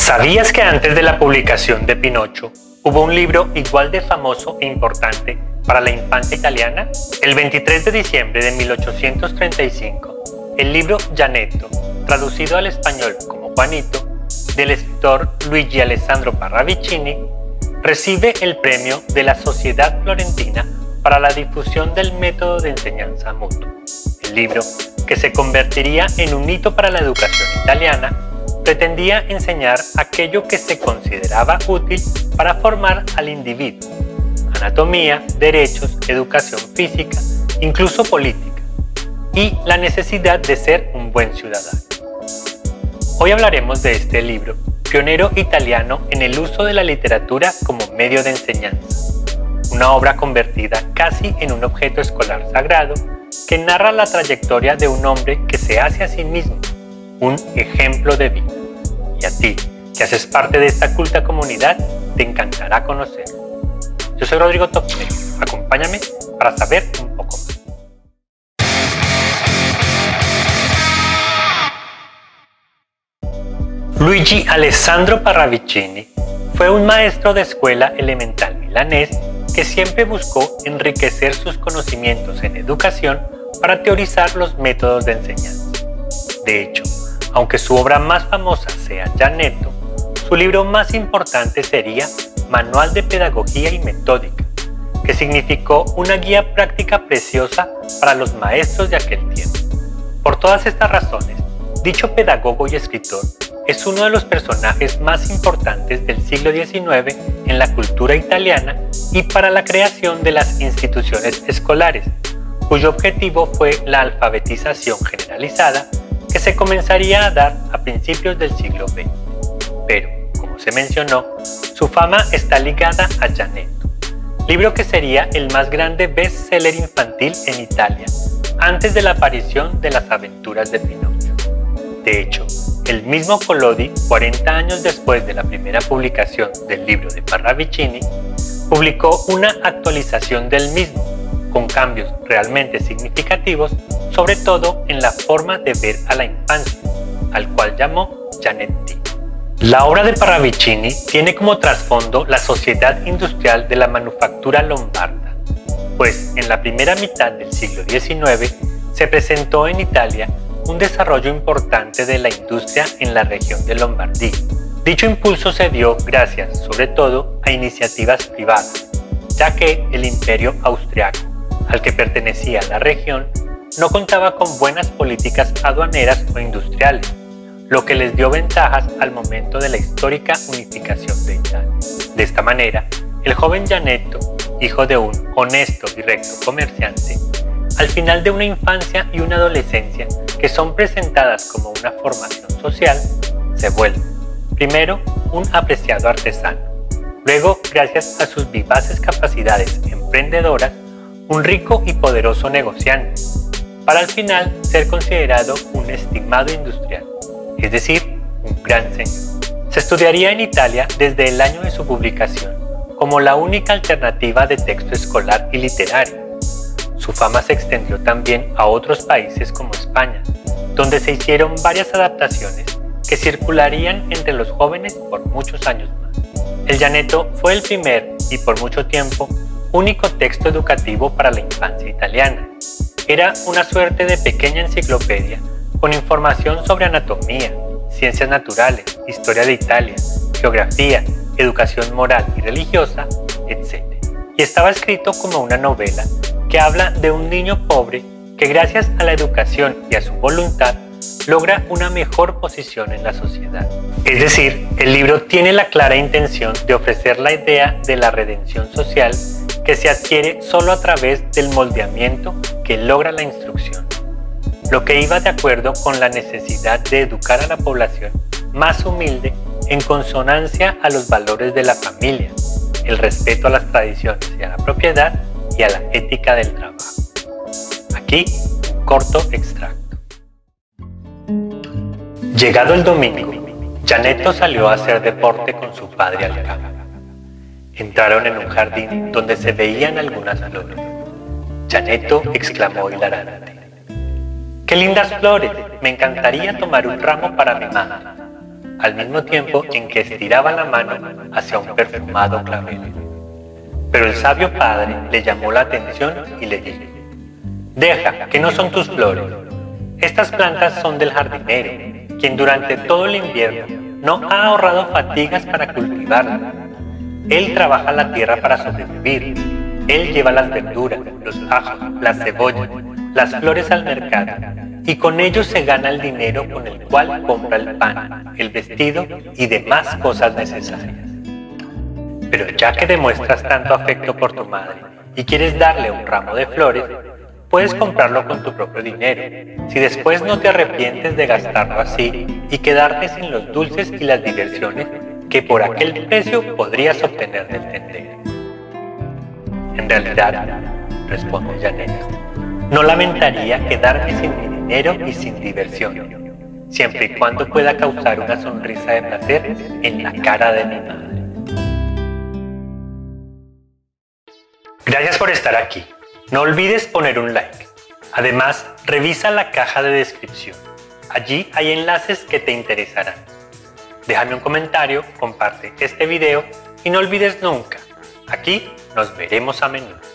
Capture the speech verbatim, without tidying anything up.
¿Sabías que antes de la publicación de Pinocho hubo un libro igual de famoso e importante para la infancia italiana? El veintitrés de diciembre de mil ochocientos treinta y cinco, el libro Gianetto, traducido al español como Juanito, del escritor Luigi Alessandro Parravicini, recibe el premio de la Sociedad Florentina para la difusión del método de enseñanza mutua. El libro, que se convertiría en un hito para la educación italiana, pretendía enseñar aquello que se consideraba útil para formar al individuo: anatomía, derechos, educación física, incluso política, y la necesidad de ser un buen ciudadano. Hoy hablaremos de este libro, pionero italiano en el uso de la literatura como medio de enseñanza, una obra convertida casi en un objeto escolar sagrado que narra la trayectoria de un hombre que se hace a sí mismo un ejemplo de vida. Y a ti, que haces parte de esta culta comunidad, te encantará conocerlo. Yo soy Rodrigo Topinero. Acompáñame para saber un poco más. Luigi Alessandro Parravicini fue un maestro de escuela elemental milanés que siempre buscó enriquecer sus conocimientos en educación para teorizar los métodos de enseñanza. De hecho, aunque su obra más famosa sea Gianetto, su libro más importante sería Manual de Pedagogía y Metódica, que significó una guía práctica preciosa para los maestros de aquel tiempo. Por todas estas razones, dicho pedagogo y escritor es uno de los personajes más importantes del siglo diecinueve en la cultura italiana y para la creación de las instituciones escolares, cuyo objetivo fue la alfabetización generalizada que se comenzaría a dar a principios del siglo veinte. Pero, como se mencionó, su fama está ligada a Gianetto, libro que sería el más grande bestseller infantil en Italia antes de la aparición de las aventuras de Pinocho. De hecho, el mismo Collodi, cuarenta años después de la primera publicación del libro de Parravicini, publicó una actualización del mismo, con cambios realmente significativos, sobre todo en la forma de ver a la infancia, al cual llamó Gianetti. La obra de Parravicini tiene como trasfondo la sociedad industrial de la manufactura lombarda, pues en la primera mitad del siglo diecinueve se presentó en Italia un desarrollo importante de la industria en la región de Lombardía. Dicho impulso se dio gracias, sobre todo, a iniciativas privadas, ya que el imperio austriaco, al que pertenecía la región, no contaba con buenas políticas aduaneras o industriales, lo que les dio ventajas al momento de la histórica unificación de Italia. De esta manera, el joven Gianetto, hijo de un honesto y recto comerciante, al final de una infancia y una adolescencia que son presentadas como una formación social, se vuelve, primero, un apreciado artesano, luego, gracias a sus vivaces capacidades emprendedoras, un rico y poderoso negociante, para al final ser considerado un estimado industrial, es decir, un gran señor. Se estudiaría en Italia desde el año de su publicación como la única alternativa de texto escolar y literario. Su fama se extendió también a otros países como España, donde se hicieron varias adaptaciones que circularían entre los jóvenes por muchos años más. El Gianetto fue el primer y por mucho tiempo único texto educativo para la infancia italiana. Era una suerte de pequeña enciclopedia con información sobre anatomía, ciencias naturales, historia de Italia, geografía, educación moral y religiosa, etcétera. Y estaba escrito como una novela que habla de un niño pobre que gracias a la educación y a su voluntad logra una mejor posición en la sociedad. Es decir, el libro tiene la clara intención de ofrecer la idea de la redención social que se adquiere solo a través del moldeamiento que logra la instrucción, lo que iba de acuerdo con la necesidad de educar a la población más humilde en consonancia a los valores de la familia, el respeto a las tradiciones y a la propiedad y a la ética del trabajo. Aquí, un corto extracto. Llegado el domingo, Gianetto salió a hacer deporte con su padre al campo. Entraron en un jardín donde se veían algunas flores. Gianetto exclamó hilarante: ¡Qué lindas flores! Me encantaría tomar un ramo para mi mamá. al mismo tiempo en que estiraba la mano hacia un perfumado clavel. Pero el sabio padre le llamó la atención y le dijo: «Deja, que no son tus flores. Estas plantas son del jardinero, quien durante todo el invierno no ha ahorrado fatigas para cultivarlas. Él trabaja la tierra para sobrevivir. Él lleva las verduras, los ajos, las cebollas, las flores al mercado, y con ellos se gana el dinero con el cual compra el pan, el vestido y demás cosas necesarias. Pero ya que demuestras tanto afecto por tu madre y quieres darle un ramo de flores, puedes comprarlo con tu propio dinero, si después no te arrepientes de gastarlo así y quedarte sin los dulces y las diversiones que por aquel precio podrías obtener del tendero». «En realidad», responde Janet, «no lamentaría quedarme sin mi dinero y sin diversión, siempre y cuando pueda causar una sonrisa de placer en la cara de mi madre». Gracias por estar aquí. No olvides poner un like. Además, revisa la caja de descripción. Allí hay enlaces que te interesarán. Déjame un comentario, comparte este video y no olvides nunca, aquí nos veremos a menudo.